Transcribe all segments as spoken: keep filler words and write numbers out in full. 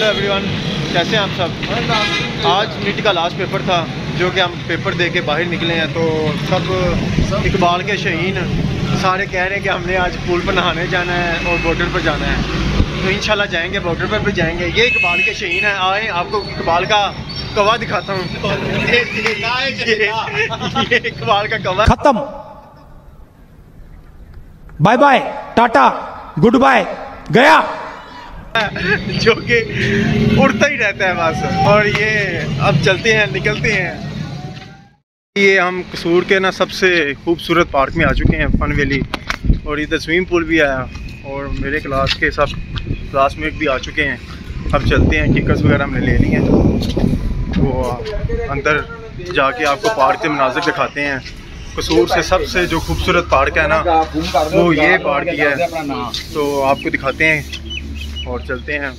Everyone, कैसे हैं आप सब। आज नीट का लास्ट पेपर था जो कि हम पेपर दे के बाहर निकले हैं, तो सब इकबाल के शहीन सारे कह रहे हैं कि हमने आज पूल पर नहाने जाना है और बॉर्डर पर जाना है, तो इंशाल्लाह जाएंगे, बॉर्डर पर भी जाएंगे। ये इकबाल के शहीन हैं। आए आपको इकबाल का कवा दिखाता हूँ। ये, ये, ये इकबाल का कवा। खत्म, bye bye, tata, goodbye, गया। जो कि उड़ता ही रहता है बस। और ये अब चलते हैं, निकलते हैं। ये हम कसूर के ना सबसे खूबसूरत पार्क में आ चुके हैं, फन वैली, और इधर स्विमिंग पूल भी आया और मेरे क्लास के सब क्लासमेट भी आ चुके हैं। अब चलते हैं, टिकट्स वगैरह हमने ले ली हैं, तो अंदर जाके आपको पार्क के मनाज़िर दिखाते हैं। कसूर से सबसे जो खूबसूरत पार्क है ना, वो ये पार्क ही है, तो आपको दिखाते हैं और चलते हैं।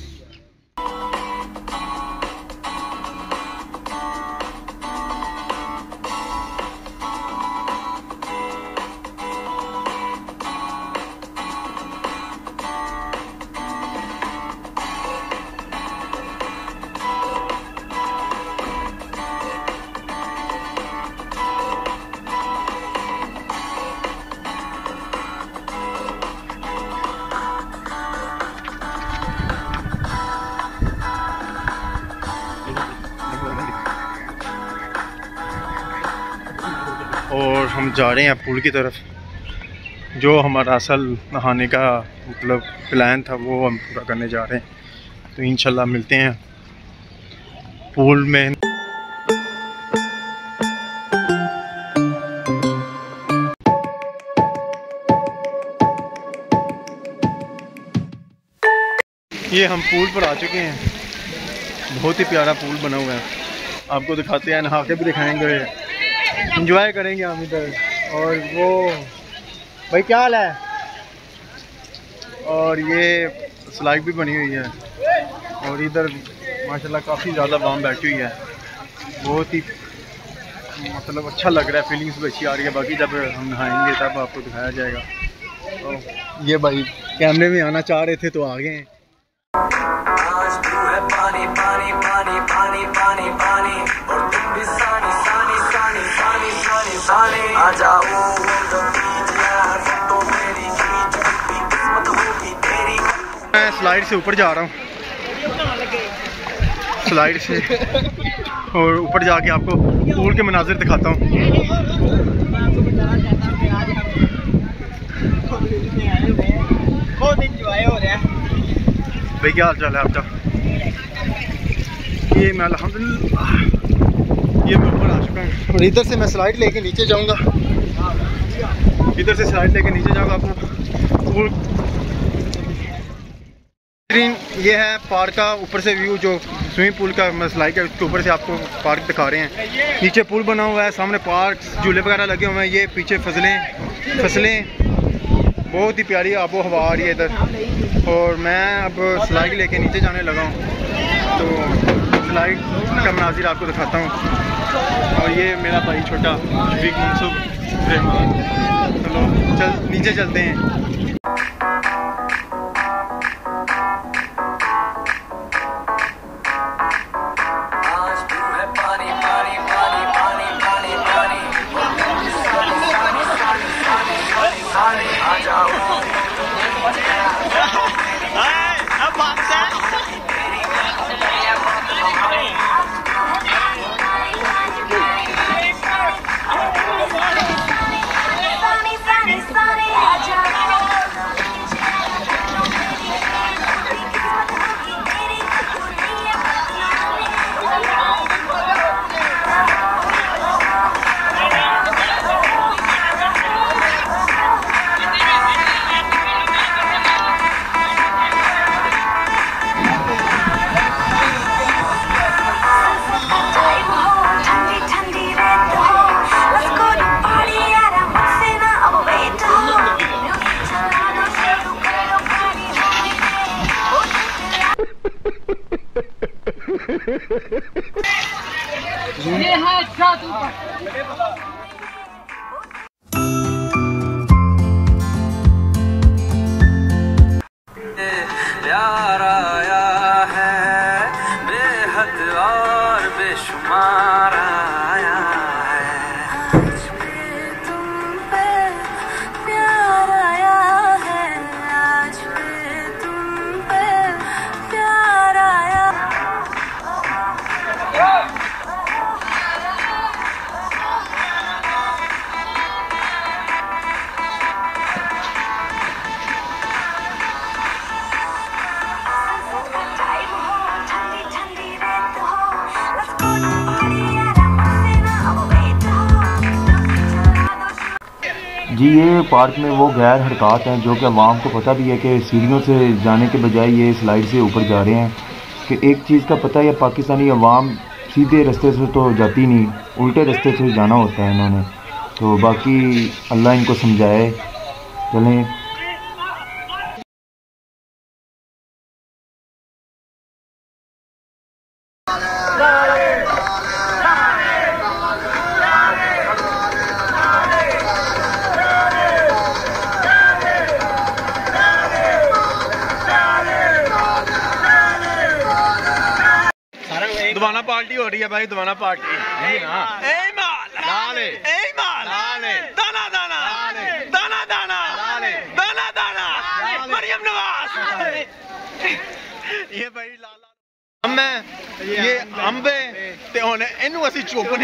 और हम जा रहे हैं पुल की तरफ। जो हमारा असल नहाने का मतलब प्लान था वो हम पूरा करने जा रहे हैं, तो इंशाल्लाह मिलते हैं पुल में। ये हम पुल पर आ चुके हैं। बहुत ही प्यारा पुल बना हुआ है, आपको दिखाते हैं, नहा के भी दिखाएंगे, इंजॉय करेंगे हम इधर। और वो भाई क्या हाल है। और ये स्लाइड भी बनी हुई है, और इधर माशाल्लाह काफ़ी ज़्यादा वाम बैठी हुई है। बहुत ही मतलब अच्छा लग रहा है, फीलिंग्स भी अच्छी आ रही है। बाकी जब हम नहाएंगे तब आपको दिखाया जाएगा। तो ये भाई कैमरे में आना चाह रहे थे तो आ गए हैं। पानी पानी पानी पानी पानी पानी और तुम भी सानी सानी सानी सानी सानी सानी आ जाओ तो मेरी किस्मत होगी तेरी। मैं स्लाइड से ऊपर जा रहा हूँ, स्लाइड से, और ऊपर जाके आपको पूल के मनाजिर दिखाता हूँ। बहुत इंजॉय हो रहा है भाई, क्या हाल चाल है आपका। ये मैं अल्हम्दुलिल्लाह ये मैं ऊपर आ चुका हूँ, और इधर से मैं स्लाइड लेके नीचे जाऊँगा। इधर से स्लाइड लेके नीचे जाऊँगा। आपको पूल ये है पार्क का ऊपर से व्यू, जो स्विमिंग पूल का मैं स्लाइड के उसके ऊपर से आपको पार्क दिखा रहे हैं। नीचे पुल बना हुआ है, सामने पार्क, झूले वगैरह लगे हुए हैं। ये पीछे फसलें फसलें बहुत ही प्यारी आबो हवा आ रही है इधर। और मैं अब स्लाइड लेके नीचे जाने लगा हूँ, तो स्लाइड का मनाजिर आपको दिखाता हूँ। और ये मेरा भाई छोटा बिग मनसूब रहमान। चलो चल नीचे चलते हैं। ये है जादू। प्यार आया है जी ये पार्क में वो गैर हरकत हैं जो कि अवाम को पता भी है कि सीढ़ियों से जाने के बजाय ये स्लाइड से ऊपर जा रहे हैं। कि एक चीज़ का पता है, पाकिस्तानी अवाम सीधे रास्ते से तो जाती नहीं, उल्टे रास्ते से जाना होता है इन्होंने। तो बाकी अल्लाह इनको समझाए। चलें। दुबाना पार्टी हो रही है भाई, दुबाना पार्टी। दाना दाना दाना दाना दाना दाना मरियम नवाज। ये भाई लाला हम है, ये अंबे ते होने इनू असि चुपने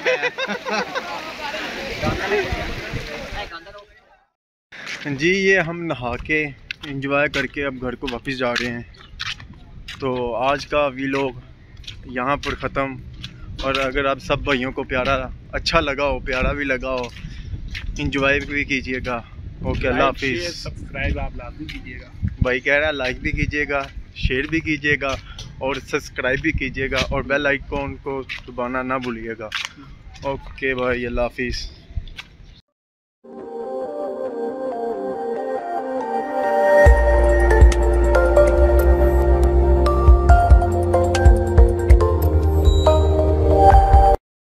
जी। ये हम नहा के एंजॉय करके अब घर को वापस जा रहे हैं। तो आज का व्लॉग यहाँ पर ख़त्म। और अगर आप सब भाइयों को प्यारा अच्छा लगा हो, प्यारा भी लगा हो, इंजॉय भी कीजिएगा। ओके, अल्लाह हाफिज़। सब्सक्राइब आप लाजमी कीजिएगा भाई कह रहा है, लाइक भी कीजिएगा, शेयर भी कीजिएगा और सब्सक्राइब भी कीजिएगा और बेल आइकॉन को दबाना ना भूलिएगा। ओके भाई, अल्लाह हाफिज़।